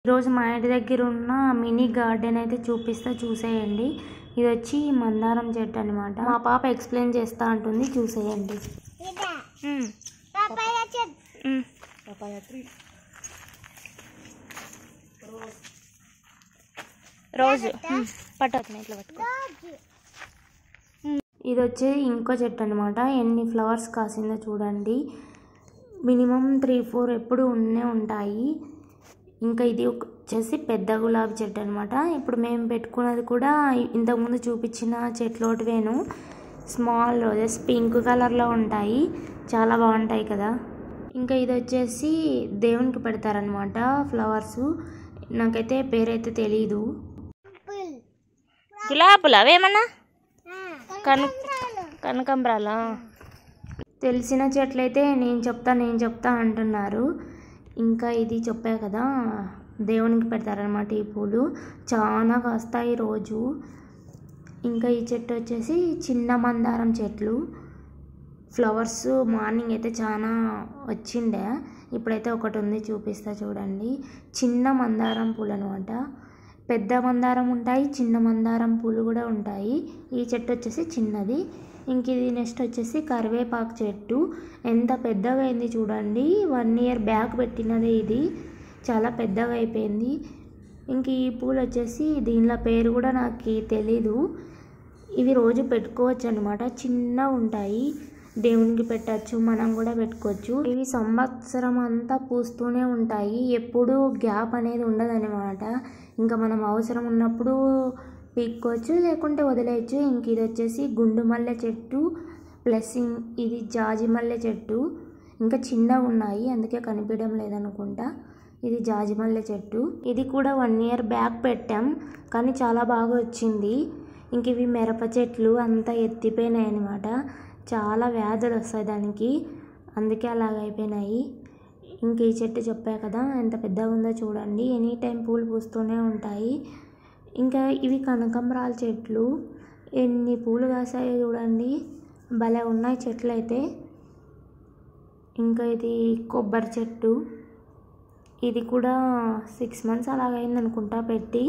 ఈరోజు మా ఇంటి దగ్గర ఉన్న మినీ గార్డెన్ అయితే చూపిస్తా, చూసేయండి. ఇది వచ్చి మందారం చెట్టు అనమాట. మా పాప ఎక్స్ప్లెయిన్ చేస్తా ఉంటుంది, చూసేయండి. రోజు పట్టుకున్నా ఇట్లా పట్టుకో. ఇది వచ్చి ఇంకో చెట్టు అనమాట. ఎన్ని ఫ్లవర్స్ కాసిందో చూడండి. మినిమం 3-4 ఎప్పుడు ఉంటాయి. ఇంకా ఇది వచ్చేసి పెద్ద గులాబీ చెట్టు అనమాట. ఇప్పుడు మేము పెట్టుకున్నది కూడా ఇంతకుముందు చూపించిన చెట్లోటివేను. స్మాల్ రోజెస్ పింక్ కలర్లో ఉంటాయి, చాలా బాగుంటాయి కదా. ఇంకా ఇది వచ్చేసి దేవునికి పెడతారనమాట ఫ్లవర్స్. నాకైతే పేరైతే తెలీదు. గులాబులు అవేమన్నా కనకాంబరాలా? తెలిసిన చెట్లయితే నేను చెప్తా అంటున్నారు. ఇంకా ఇది చెప్పా కదా, దేవునికి పెడతారనమాట ఈ పూలు. చాలా కాస్తాయి రోజు. ఇంకా ఈ చెట్టు వచ్చేసి చిన్న మందారం చెట్లు. ఫ్లవర్స్ మార్నింగ్ అయితే చాలా వచ్చిండే, ఇప్పుడైతే ఒకటి ఉంది, చూపిస్తా చూడండి. చిన్న మందారం పూలు అనమాట. పెద్ద మందారం ఉంటాయి, చిన్న మందారం పూలు కూడా ఉంటాయి. ఈ చెట్టు వచ్చేసి చిన్నది. ఇంక ఇది నెక్స్ట్ వచ్చేసి కరివేపాకు చెట్టు. ఎంత పెద్దగా అయింది చూడండి. 1 year బ్యాక్ పెట్టినదే ఇది, చాలా పెద్దగా అయిపోయింది. ఇంక ఈ పూలు వచ్చేసి దీనిలో పేరు కూడా నాకు తెలీదు. ఇవి రోజు పెట్టుకోవచ్చు అనమాట. చిన్నగా ఉంటాయి, దేవునికి పెట్టచ్చు, మనం కూడా పెట్టుకోవచ్చు. ఇవి సంవత్సరం అంతా పూస్తూనే ఉంటాయి, ఎప్పుడు గ్యాప్ అనేది ఉండదన్నమాట. ఇంకా మనం అవసరం ఉన్నప్పుడు పీక్కోవచ్చు, లేకుంటే వదిలేయచ్చు. ఇంక ఇది వచ్చేసి గుండు మల్లె చెట్టు ప్లస్ ఇది జాజి మల్లె చెట్టు. ఇంకా చిన్నగా ఉన్నాయి, అందుకే కనిపించడం లేదనుకుంటా. ఇది జాజి మల్లె చెట్టు. ఇది కూడా 1 year బ్యాక్ పెట్టాం, కానీ చాలా బాగా వచ్చింది. ఇంక ఇవి మిరప చెట్లు అంతా ఎత్తిపోయినాయి అనమాట. చాలా వ్యాధులు వస్తాయి దానికి, అందుకే అలాగ అయిపోయినాయి. ఇంక ఈ చెట్టు చెప్పా కదా ఎంత పెద్దగా ఉందో చూడండి. ఎనీ టైం పూలు పూస్తూనే ఉంటాయి. ఇంకా ఇవి కనకాంబరాల చెట్లు. ఎన్ని పూలు కాసాయో చూడండి, భలే ఉన్నాయి చెట్లు అయితే. ఇంకా ఇది కొబ్బరి చెట్టు. ఇది కూడా 6 months అలాగైంది అనుకుంటా పెట్టి.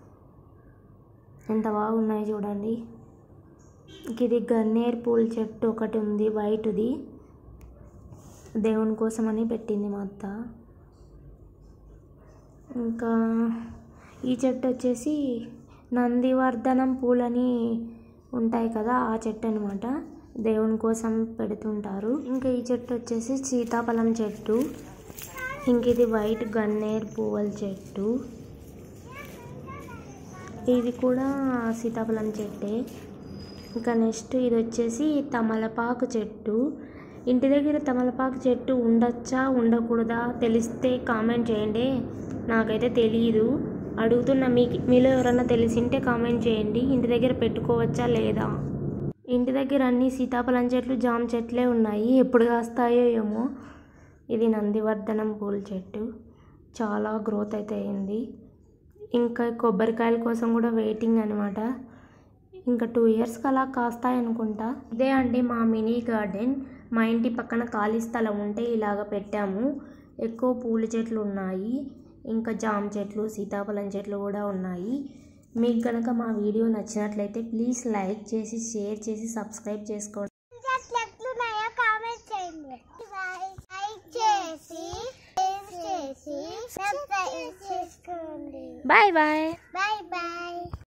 ఎంత బాగున్నాయి చూడండి. ఇది గన్నేరు పూల చెట్టు ఒకటి ఉంది, వైట్ది. దేవుని కోసమని పెట్టింది మా అత్త. ఇంకా ఈ చెట్టు వచ్చేసి నందివర్ధనం పూలని ఉంటాయి కదా, ఆ చెట్టు అనమాట. దేవుని కోసం పెడుతుంటారు. ఇంకా ఈ చెట్టు వచ్చేసి సీతాఫలం చెట్టు. ఇంక ఇది వైట్ గన్నేరు పువ్వుల చెట్టు. ఇది కూడా సీతాఫలం చెట్టే. ఇంకా నెక్స్ట్ ఇది వచ్చేసి తమలపాకు చెట్టు. ఇంటి దగ్గర తమలపాకు చెట్టు ఉండొచ్చా ఉండకూడదా తెలిస్తే కామెంట్ చేయండి. నాకైతే తెలియదు, అడుగుతున్నా. మీలో ఎవరన్నా తెలిసింటే కామెంట్ చేయండి. ఇంటి దగ్గర పెట్టుకోవచ్చా లేదా? ఇంటి దగ్గర అన్ని సీతాఫలం చెట్లు జామ చెట్లే ఉన్నాయి, ఎప్పుడు కాస్తాయో ఏమో. ఇది నందివర్ధనం పూల చెట్టు, చాలా గ్రోత్ అయితే అయింది. ఇంకా కొబ్బరికాయల కోసం కూడా వెయిటింగ్ అనమాట. ఇంకా 2 yearsకి అలా కాస్తాయి అనుకుంటా. ఇదే అండి మా మినీ గార్డెన్. మా ఇంటి పక్కన ఖాళీ స్థలం ఉంటే ఇలాగ పెట్టాము. ఎక్కువ పూల చెట్లు ఉన్నాయి, ఇంకా జామ చెట్లు, సీతాఫలం చెట్లు కూడా ఉన్నాయి. మీకు కనుక మా వీడియో నచ్చినట్లయితే ప్లీజ్ లైక్ చేసి, షేర్ చేసి, సబ్స్క్రైబ్ చేసుకోండి. Bye bye.